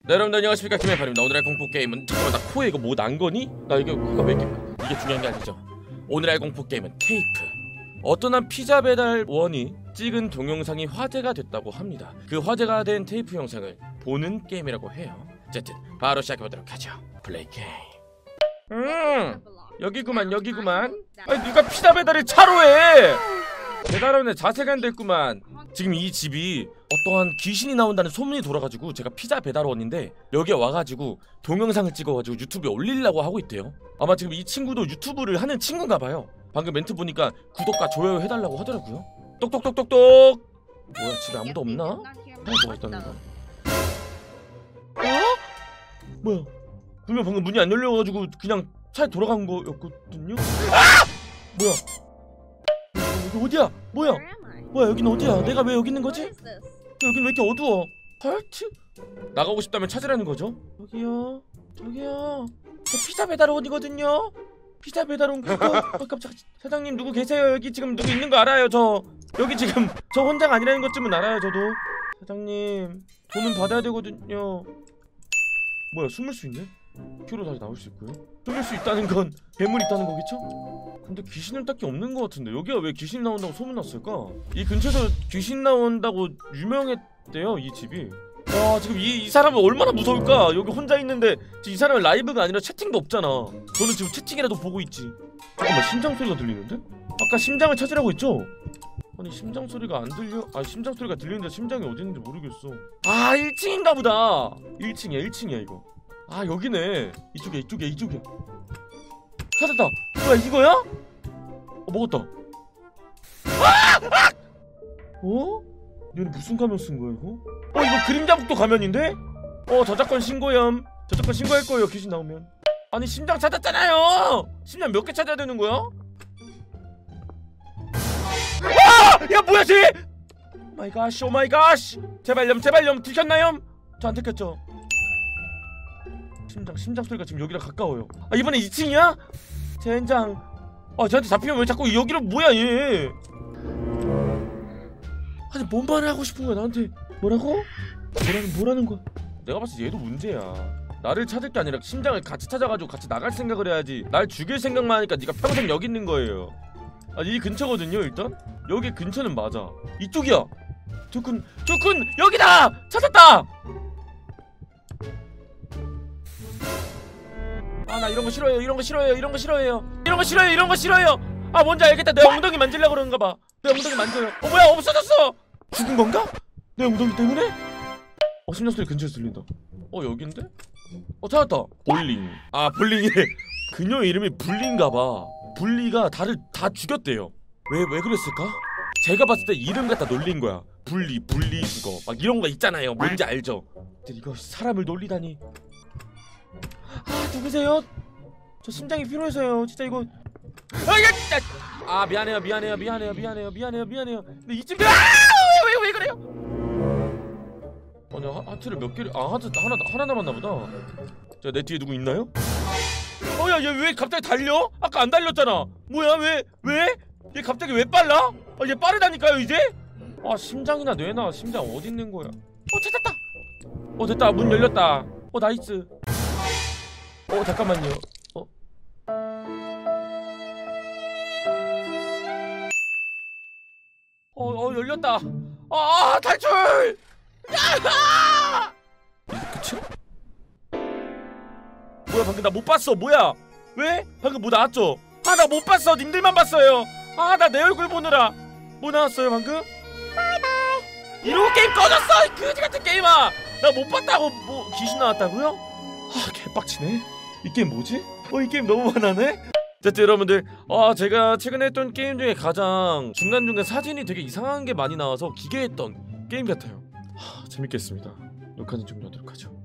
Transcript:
네, 여러분들 안녕하십니까, 김해팔입니다. 오늘의 공포게임은 잠깐만, 나 코에 이거 뭐 난 거니? 나 이게 코가 왜 이게 중요한 게 아니죠. 오늘의 공포게임은 테이프. 어떤 한 피자 배달원이 찍은 동영상이 화제가 됐다고 합니다. 그 화제가 된 테이프 영상을 보는 게임이라고 해요. 어쨌든 바로 시작해보도록 하죠. 플레이 게임. 여기구만. 아니 누가 피자 배달을 차로 해! 배달원에 자세가 안 됐구만. 지금 이 집이 어떠한 귀신이 나온다는 소문이 돌아가지고 제가 피자 배달원인데 여기에 와가지고 동영상을 찍어가지고 유튜브에 올리려고 하고 있대요. 아마 지금 이 친구도 유튜브를 하는 친구인가봐요. 방금 멘트 보니까 구독과 좋아요 해달라고 하더라고요. 똑똑똑똑똑. 뭐야, 집에 아무도 없나? 뭐가 있다는 거야? 어? 뭐야, 분명 방금 문이 안 열려가지고 그냥 차에 돌아간 거였거든요? 아! 뭐야, 여기 어디야? 뭐야 여긴 어디야? 내가 왜 여기 있는 거지? 여긴 왜 이렇게 어두워? 헐트? 나가고 싶다면 찾으라는 거죠? 저기요 저 피자 배달원이거든요? 피자 배달원 그거 깜짝. 사장님 누구 계세요? 여기 지금 누구 있는 거 알아요? 저 여기 지금 저 혼자가 아니라는 것쯤은 알아요. 저도. 사장님 돈은 받아야 되거든요. 뭐야, 숨을 수 있네? 큐로 다시 나올 수 있고요. 숨을 수 있다는 건 괴물이 있다는 거겠죠? 근데 귀신은 딱히 없는 것 같은데 여기가 왜 귀신 나온다고 소문났을까? 이 근처에서 귀신 나온다고 유명했대요, 이 집이. 와, 지금 이 사람은 얼마나 무서울까? 여기 혼자 있는데 이 사람은 라이브가 아니라 채팅도 없잖아. 저는 지금 채팅이라도 보고 있지. 잠깐만, 심장 소리가 들리는데? 아까 심장을 찾으라고 했죠? 아니 심장 소리가 안 들려? 아니 심장 소리가 들리는데 심장이 어디 있는지 모르겠어. 아, 1층인가 보다. 1층이야 이거. 아, 여기네. 이쪽이야. 찾았다. 뭐야, 이거야? 먹었다. 아! 어? 얘는 무슨 가면 쓴 거야 이거? 이거 그림자북도 가면인데? 저작권 신고염. 저작권 신고할 거예요, 귀신 나오면. 아니 심장 찾았잖아요. 심장 몇 개 찾아야 되는 거야? 와! 야, 뭐야 쟤! 오 마이 갓. 제발렴 들켰나요? 저 안 들켰죠? 심장 소리가 지금 여기랑 가까워요. 아, 이번에 2층이야? 젠장. 저한테 잡히면 왜 자꾸 여기로, 뭐야 얘. 아니 뭔 말을 하고 싶은 거야 나한테. 뭐라고? 뭐라는 거야. 내가 봤을 때 얘도 문제야. 나를 찾을 게 아니라 심장을 같이 찾아가지고 같이 나갈 생각을 해야지. 날 죽일 생각만 하니까 네가 평생 여기 있는 거예요. 이 근처거든요. 일단 여기 근처는 맞아. 이쪽이야. 조군 여기다. 찾았다. 나 이런 거 싫어해요. 아, 뭔지 알겠다. 내 엉덩이 만지려고 그러는가 봐. 내 엉덩이 만져요. 뭐야, 없어졌어. 죽은 건가? 내 엉덩이 때문에? 심장 소리 근처에서 들린다. 여긴데? 찾았다. 볼링. 아, 볼링이 그녀 이름이 불리인가 봐. 불리가 다 죽였대요. 왜 그랬을까? 제가 봤을 때 이름 갖다 놀린 거야. 불리 그거 막 이런 거 있잖아요. 뭔지 알죠? 근데 이거 사람을 놀리다니. 누구세요? 저 심장이 필요해서요. 진짜 이거. 미안해요. 근데 이쯤 왜 그래요? 아니, 하트를 몇 개를. 하나 남았나 보다. 자, 내 뒤에 누구 있나요? 야, 얘 왜 갑자기 달려? 아까 안 달렸잖아. 뭐야, 왜? 얘 갑자기 왜 빨라? 얘 빠르다니까요 이제? 심장이나 뇌나. 심장 어디 있는 거야? 찾았다. 됐다. 문 열렸다. 나이스. 잠깐만요. 열렸다. 탈출! 야하! 이게 끝이야? 뭐야, 방금 나 못 봤어. 뭐야? 왜? 방금 뭐 나왔죠? 나 못 봤어. 님들만 봤어요. 나 내 얼굴 보느라. 뭐 나왔어요 방금? 바이바이. 이러고 게임 꺼졌어. 그지같은 게임아. 나 못 봤다고. 뭐 귀신 나왔다고요? 개빡치네. 이 게임 뭐지? 이 게임 너무 화나네? 어쨌든 여러분들, 제가 최근에 했던 게임 중에 가장 중간중간 사진이 되게 이상한 게 많이 나와서 기괴했던 게임 같아요. 재밌게 했습니다. 녹화는 종료하도록 하죠.